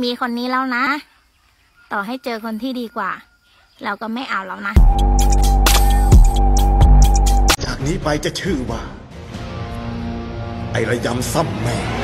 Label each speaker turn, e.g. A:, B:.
A: มีคนนี้แล้วนะ ต่อให้เจอคนที่ดีกว่าเราก็ไม่เอาแล้วนะ
B: จากนี้ไปจะชื่อว่าไอระยำซ้ำแม่